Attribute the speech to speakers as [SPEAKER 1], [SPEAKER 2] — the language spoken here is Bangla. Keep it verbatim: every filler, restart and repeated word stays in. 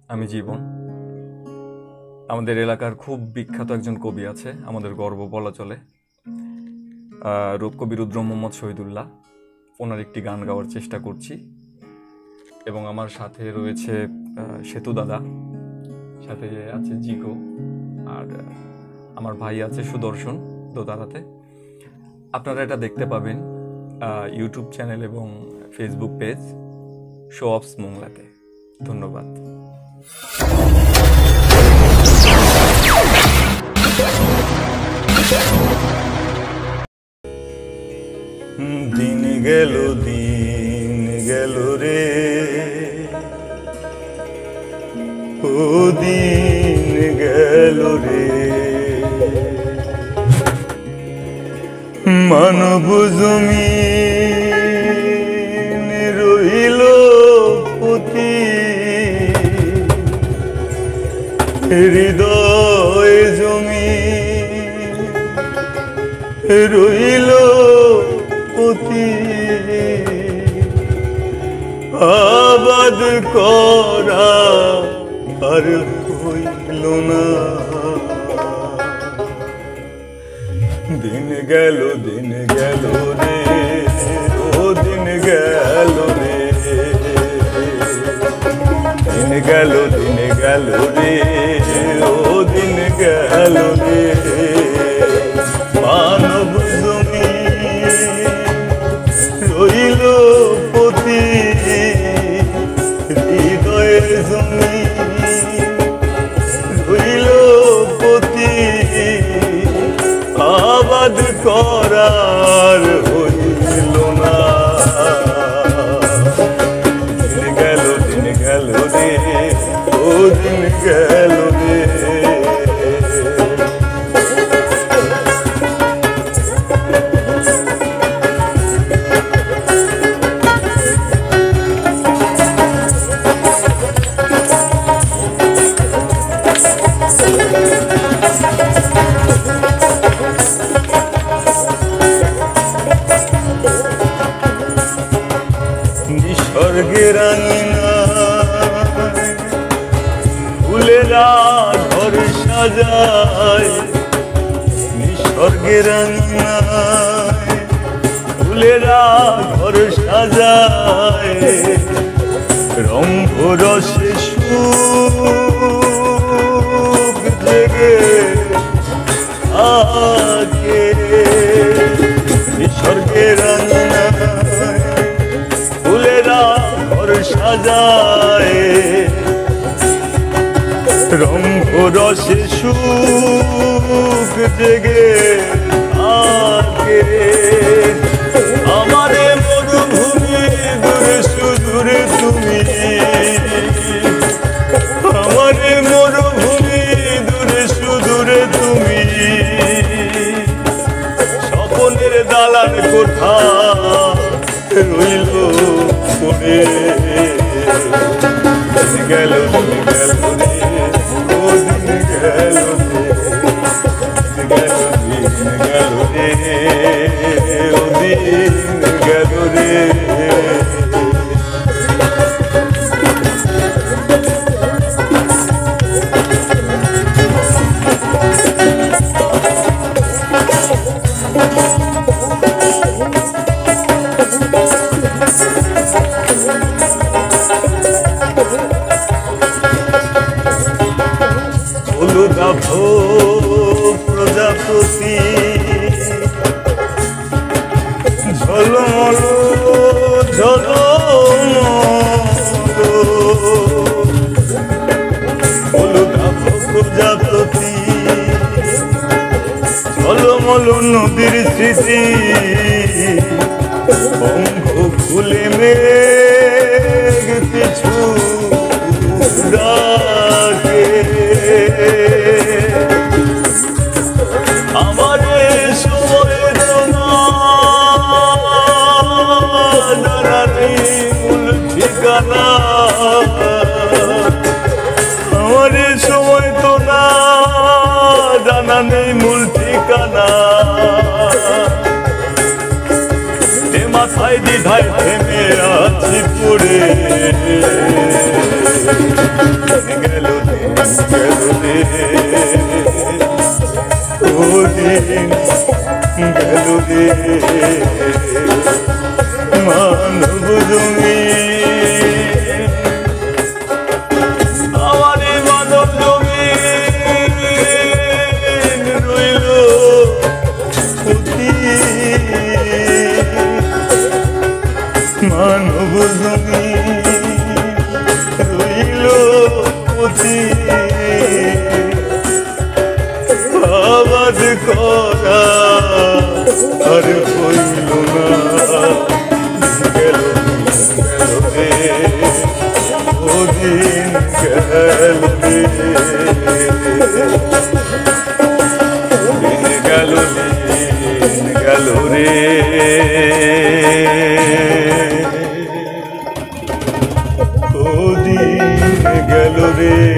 [SPEAKER 1] আমি জীবন। আমাদের এলাকার খুব বিখ্যাত একজন কবি আছে, আমাদের গর্ব বলা চলে, রূপকবি রুদ্র মোহাম্মদ শহীদুল্লাহ। ওনার একটি গান গাওয়ার চেষ্টা করছি এবং আমার সাথে রয়েছে সেতু দাদা, সাথে আছে জিকো, আর আমার ভাই আছে সুদর্শন দোতারাতে। আপনারা এটা দেখতে পাবেন ইউটিউব চ্যানেল এবং ফেসবুক পেজ শো অফস মোংলাতে। ধন্যবাদ।
[SPEAKER 2] দিন গেল দিন গেল রে, ও দিন গেল রে, মানব জমিন রইল পতি, হৃদয় জমিন রইল পতি, আবাদ করা আর হইল না। দিন গেল দিন গেল রে, ও দিন গেল রে, দিন গেল দিন গেল রে, ও দিন গেল রে, মানব জমিন রইল পতি, হৃদয় জমিন রইল পতি, আবাদ করার হইল না। দিন গেল দিন গেল রে, ও দিন গেল রে, স্বর্গের আঙিনায় ফুলেরা ঘর সাজায়, নিঃস্বর্গের আঙিনায় ফুলেরা ঘর সাজায়, রম্ভ রসে সুখ জেগে থাকে, নিঃস্বর্গের আঙিনায় ফুলেরা ঘর সাজায়, রঙ্গ রসে সুখ জেগে থাকে। আমারে মরুভূমি দূরে সুদূরে তুমি, আমারে মরুভূমি দূরে সুদূরে তুমি, স্বপ্নের দালান কোঠা রইল পড়ে। দিন গেল দিন গেল রে, ও দিন গেল রে, দিন গেল রে, ও দিন গেল রে, প্রজাপতি ঝলমল ঝলমল, প্রজাপতি ঝলমল নদীর স্মৃতি, অঙ্গ খুলে মেঘ কিছু ডাকে, আমারে সময় তো না জানা নেই মূল ঠিকানা, আমারে সময় তো না জানা নেই মূল ঠিকানা, এ মাথায় দ্বিধায় থেমে আছি পড়ে। গেল দিন গেল রে ও দিন গেল রে